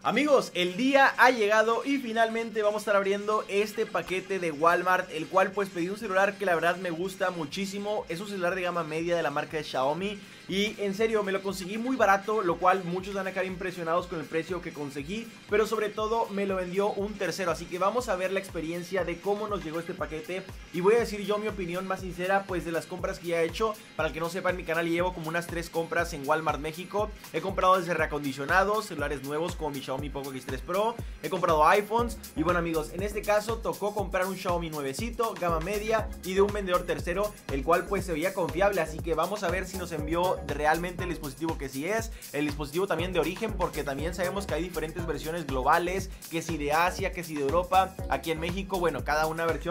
Amigos, el día ha llegado y finalmente vamos a estar abriendo este paquete de Walmart, el cual pues pedí un celular que la verdad me gusta muchísimo. Es un celular de gama media de la marca de Xiaomi y en serio me lo conseguí muy barato, lo cual muchos van a quedar impresionados con el precio que conseguí, pero sobre todo me lo vendió un tercero, así que vamos a ver la experiencia de cómo nos llegó este paquete y voy a decir yo mi opinión más sincera pues de las compras que ya he hecho. Para el que no sepa, en mi canal llevo como unas 3 compras en Walmart México. He comprado desde reacondicionados, celulares nuevos como mi Xiaomi Poco X3 Pro, he comprado iPhones y bueno amigos, en este caso tocó comprar un Xiaomi nuevecito, gama media y de un vendedor tercero, el cual pues se veía confiable, así que vamos a ver si nos envió realmente el dispositivo que sí es, el dispositivo también de origen, porque también sabemos que hay diferentes versiones globales, que si de Asia, que si de Europa, aquí en México, bueno, cada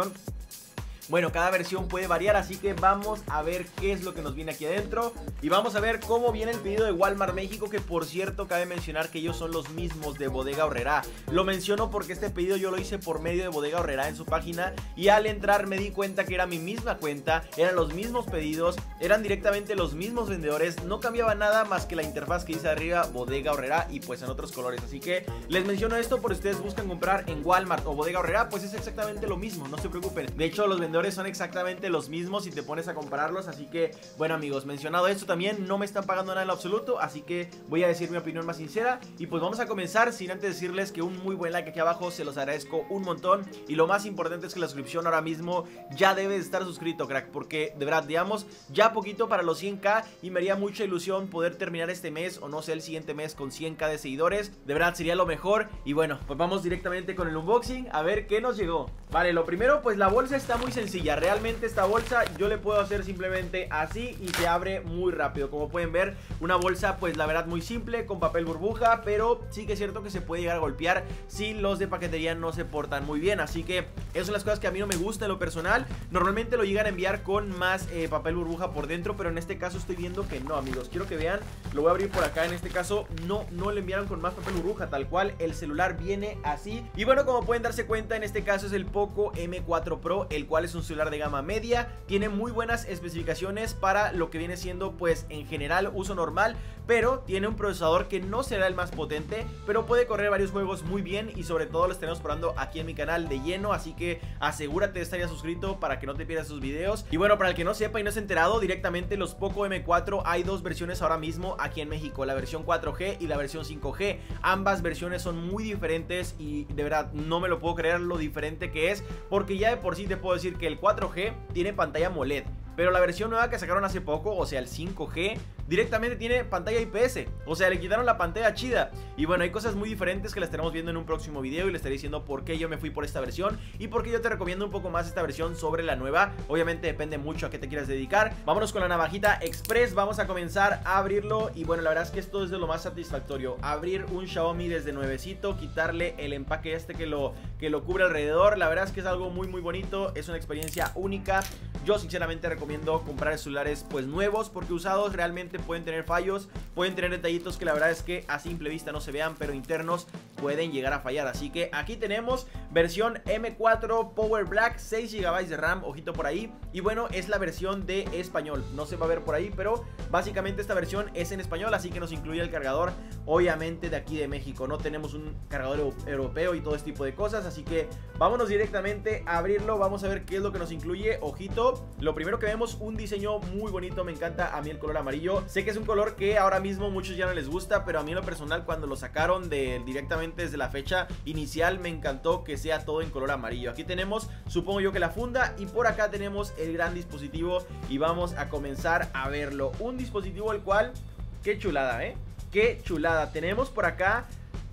versión puede variar, así que vamos a ver qué es lo que nos viene aquí adentro y vamos a ver cómo viene el pedido de Walmart México, que por cierto cabe mencionar que ellos son los mismos de Bodega Aurrerá. Lo menciono porque este pedido yo lo hice por medio de Bodega Aurrerá en su página y al entrar me di cuenta que era mi misma cuenta, eran los mismos pedidos, eran directamente los mismos vendedores, no cambiaba nada más que la interfaz que dice arriba Bodega Aurrerá y pues en otros colores, así que les menciono esto por si ustedes buscan comprar en Walmart o Bodega Aurrerá, pues es exactamente lo mismo, no se preocupen. De hecho los vendedores son exactamente los mismos si te pones a compararlos, así que bueno amigos, mencionado esto también, no me están pagando nada en lo absoluto, así que voy a decir mi opinión más sincera y pues vamos a comenzar sin antes decirles que un muy buen like aquí abajo, se los agradezco un montón y lo más importante es que la suscripción ahora mismo ya debes estar suscrito, crack, porque de verdad, digamos, ya poquito para los 100k y me haría mucha ilusión poder terminar este mes o no sé, el siguiente mes con 100k de seguidores, de verdad sería lo mejor y bueno, pues vamos directamente con el unboxing a ver qué nos llegó. Vale, lo primero pues la bolsa está muy sencilla, realmente esta bolsa yo le puedo hacer simplemente así y se abre muy rápido. Como pueden ver, una bolsa pues la verdad muy simple, con papel burbuja, pero sí que es cierto que se puede llegar a golpear si los de paquetería no se portan muy bien, así que esas son las cosas que a mí no me gusta en lo personal. Normalmente lo llegan a enviar con más papel burbuja por dentro, pero en este caso estoy viendo que no amigos, quiero que vean, lo voy a abrir por acá, en este caso no le enviaron con más papel burbuja, tal cual el celular viene así. Y bueno, como pueden darse cuenta, en este caso es el Poco M4 Pro, el cual es un celular de gama media, tiene muy buenas especificaciones para lo que viene siendo pues en general uso normal, pero tiene un procesador que no será el más potente, pero puede correr varios juegos muy bien y sobre todo los tenemos probando aquí en mi canal de lleno, así que asegúrate de estar ya suscrito para que no te pierdas sus videos. Y bueno, para el que no sepa y no se ha enterado, directamente los Poco M4 hay dos versiones ahora mismo aquí en México, la versión 4G y la versión 5G, ambas versiones son muy diferentes y de verdad no me lo puedo creer lo diferente que es, porque ya de por sí te puedo decir que el 4G tiene pantalla AMOLED, pero la versión nueva que sacaron hace poco, o sea el 5G, directamente tiene pantalla IPS, o sea le quitaron la pantalla chida. Y bueno, hay cosas muy diferentes que las estaremos viendo en un próximo video y les estaré diciendo por qué yo me fui por esta versión y por qué yo te recomiendo un poco más esta versión sobre la nueva. Obviamente depende mucho a qué te quieras dedicar. Vámonos con la navajita express, vamos a comenzar a abrirlo y bueno, la verdad es que esto es de lo más satisfactorio, abrir un Xiaomi desde nuevecito, quitarle el empaque este que lo cubre alrededor, la verdad es que es algo muy bonito, es una experiencia única. Yo sinceramente recomiendo comprar celulares pues nuevos, porque usados realmente pueden tener fallos, pueden tener detallitos que la verdad es que a simple vista no se vean, pero internos pueden llegar a fallar. Así que aquí tenemos versión M4 Power Black, 6 GB de RAM, ojito por ahí. Y bueno, es la versión de español, no se va a ver por ahí, pero básicamente esta versión es en español, así que nos incluye el cargador obviamente de aquí de México. No tenemos un cargador europeo y todo este tipo de cosas, así que vámonos directamente a abrirlo. Vamos a ver qué es lo que nos incluye, ojito. Lo primero que vemos, un diseño muy bonito, me encanta a mí el color amarillo. Sé que es un color que ahora mismo muchos ya no les gusta, pero a mí en lo personal cuando lo sacaron directamente desde la fecha inicial me encantó que sea todo en color amarillo. Aquí tenemos, supongo yo que la funda, y por acá tenemos el gran dispositivo y vamos a comenzar a verlo. Un dispositivo el cual, qué chulada, qué chulada. Tenemos por acá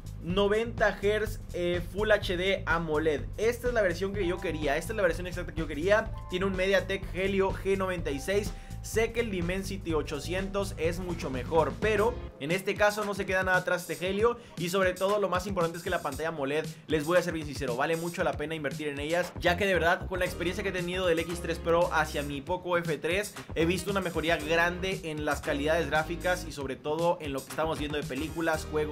90 Hz Full HD AMOLED. Esta es la versión que yo quería, esta es la versión exacta que yo quería. Tiene un MediaTek Helio G96. Sé que el Dimensity 800 es mucho mejor, pero en este caso no se queda nada atrás de Helio. Y sobre todo lo más importante es que la pantalla AMOLED, les voy a ser bien sincero, vale mucho la pena invertir en ellas, ya que de verdad con la experiencia que he tenido del X3 Pro hacia mi Poco F3 he visto una mejoría grande en las calidades gráficas y sobre todo en lo que estamos viendo de películas, juegos,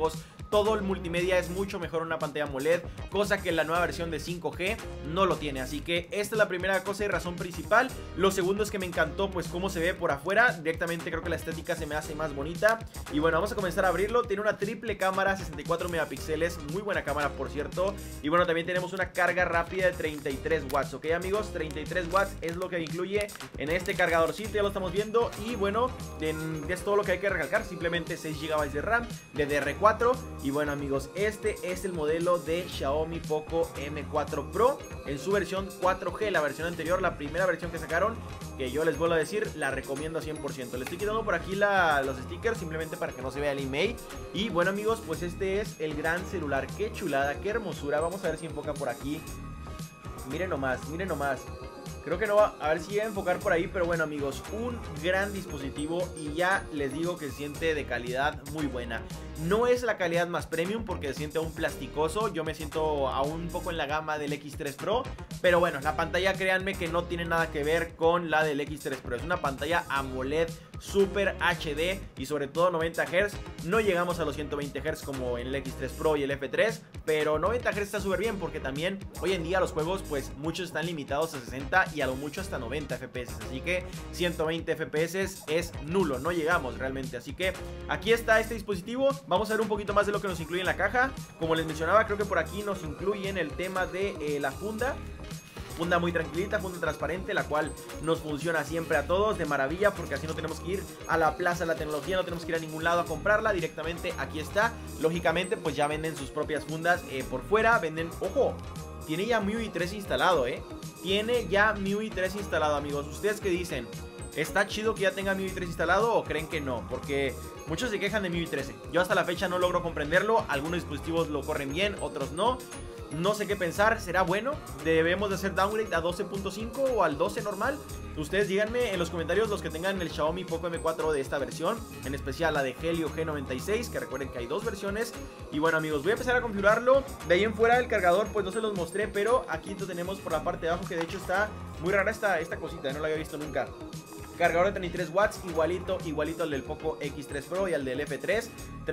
todo el multimedia es mucho mejor en una pantalla AMOLED, cosa que la nueva versión de 5G no lo tiene. Así que esta es la primera cosa y razón principal. Lo segundo es que me encantó pues cómo se ve por afuera. Directamente creo que la estética se me hace más bonita. Y bueno, vamos a comenzar a abrirlo. Tiene una triple cámara, 64 megapíxeles, muy buena cámara por cierto. Y bueno, también tenemos una carga rápida de 33 watts, ok amigos, 33 watts es lo que incluye en este cargadorcito, ya lo estamos viendo. Y bueno, es todo lo que hay que recalcar, simplemente 6 GB de RAM, DDR4. Y bueno amigos, este es el modelo de Xiaomi Poco M4 Pro en su versión 4G, la versión anterior, la primera versión que sacaron, que yo les vuelvo a decir, la recomiendo 100%. Le estoy quitando por aquí los stickers simplemente para que no se vea el email. Y bueno amigos, pues este es el gran celular. Qué chulada, qué hermosura. Vamos a ver si enfoca por aquí. Miren nomás, miren nomás. Creo que no va, a ver si va a enfocar por ahí, pero bueno amigos, un gran dispositivo y ya les digo que se siente de calidad muy buena. No es la calidad más premium porque se siente aún plasticoso, yo me siento aún un poco en la gama del X3 Pro, pero bueno, la pantalla créanme que no tiene nada que ver con la del X3 Pro, es una pantalla AMOLED Super HD y sobre todo 90 Hz, no llegamos a los 120 Hz como en el X3 Pro y el F3, pero 90 Hz está súper bien porque también hoy en día los juegos pues muchos están limitados a 60 y a lo mucho hasta 90 FPS, así que 120 FPS es nulo, no llegamos realmente, así que aquí está este dispositivo. Vamos a ver un poquito más de lo que nos incluye en la caja. Como les mencionaba, creo que por aquí nos incluyen el tema de la funda. Funda muy tranquilita, funda transparente, la cual nos funciona siempre a todos de maravilla, porque así no tenemos que ir a la plaza de la tecnología, no tenemos que ir a ningún lado a comprarla, directamente aquí está. Lógicamente pues ya venden sus propias fundas por fuera, venden, ojo, tiene ya MIUI 3 instalado, tiene ya MIUI 3 instalado amigos. ¿Ustedes qué dicen? ¿Está chido que ya tenga MIUI 3 instalado o creen que no? Porque muchos se quejan de MIUI 13. Yo hasta la fecha no logro comprenderlo. Algunos dispositivos lo corren bien, otros no. No sé qué pensar, ¿será bueno? ¿Debemos de hacer downgrade a 12.5 o al 12 normal? Ustedes díganme en los comentarios los que tengan el Xiaomi Poco M4 de esta versión, en especial la de Helio G96, que recuerden que hay dos versiones. Y bueno amigos, voy a empezar a configurarlo. De ahí en fuera el cargador pues no se los mostré, pero aquí lo tenemos por la parte de abajo, que de hecho está muy rara esta cosita, no la había visto nunca. Cargador de 33 watts, igualito al del Poco X3 Pro y al del F3.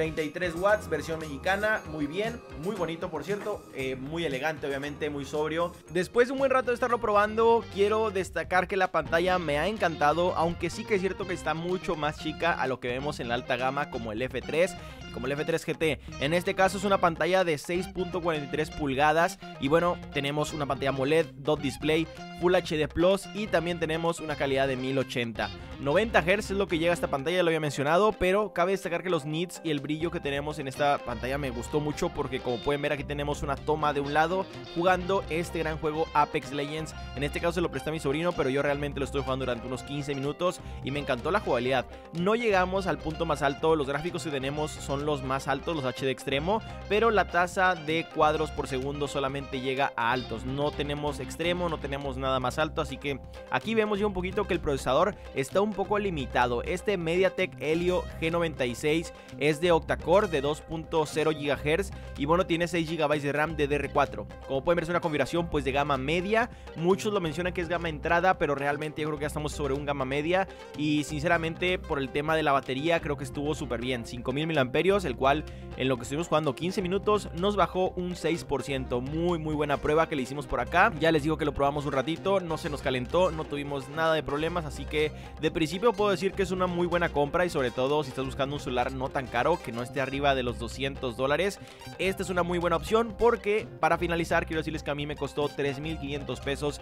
33 watts, versión mexicana, muy bien, muy bonito por cierto, muy elegante obviamente, muy sobrio. Después de un buen rato de estarlo probando, quiero destacar que la pantalla me ha encantado, aunque sí que es cierto que está mucho más chica a lo que vemos en la alta gama como el F3 y como el F3 GT. En este caso es una pantalla de 6.43 pulgadas y bueno, tenemos una pantalla AMOLED, dot display, Full HD Plus y también tenemos una calidad de 1080. 90 Hz es lo que llega a esta pantalla, ya lo había mencionado, pero cabe destacar que los nits y el brillo que tenemos en esta pantalla me gustó mucho porque como pueden ver aquí tenemos una toma de un lado jugando este gran juego Apex Legends. En este caso se lo presté a mi sobrino, pero yo realmente lo estoy jugando durante unos 15 minutos y me encantó la jugabilidad. No llegamos al punto más alto, los gráficos que tenemos son los más altos, los HD extremo, pero la tasa de cuadros por segundo solamente llega a altos, no tenemos extremo, no tenemos nada más alto, así que aquí vemos ya un poquito que el procesador está un poco limitado. Este MediaTek Helio G96 es de octa-core de 2.0 GHz y bueno, tiene 6 GB de RAM DDR4. Como pueden ver es una configuración pues de gama media, muchos lo mencionan que es gama entrada, pero realmente yo creo que ya estamos sobre un gama media y sinceramente por el tema de la batería creo que estuvo súper bien, 5000 mAh, el cual en lo que estuvimos jugando 15 minutos nos bajó un 6%, muy buena prueba que le hicimos por acá. Ya les digo que lo probamos un ratito, no se nos calentó, no tuvimos nada de problemas, así que de principio puedo decir que es una muy buena compra y sobre todo si estás buscando un celular no tan caro, que no esté arriba de los $200, esta es una muy buena opción porque para finalizar quiero decirles que a mí me costó 3,500 pesos,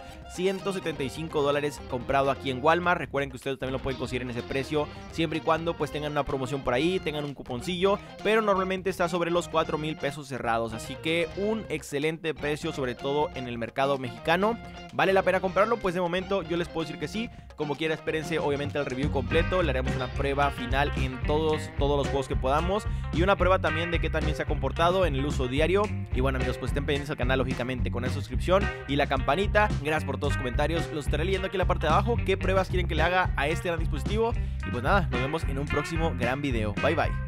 $175 comprado aquí en Walmart. Recuerden que ustedes también lo pueden conseguir en ese precio siempre y cuando pues tengan una promoción por ahí, tengan un cuponcillo, pero normalmente está sobre los 4,000 pesos cerrados, así que un excelente precio sobre todo en el mercado mexicano. ¿Vale la pena comprarlo? Pues de momento yo les puedo decir que sí. Como quiera espérense obviamente el review completo, le haremos una prueba final en todos los juegos que podamos y una prueba también de qué también se ha comportado en el uso diario. Y bueno amigos, pues estén pendientes al canal lógicamente con la suscripción y la campanita. Gracias por todos los comentarios, los estaré leyendo aquí en la parte de abajo, qué pruebas quieren que le haga a este gran dispositivo. Y pues nada, nos vemos en un próximo gran video. Bye bye.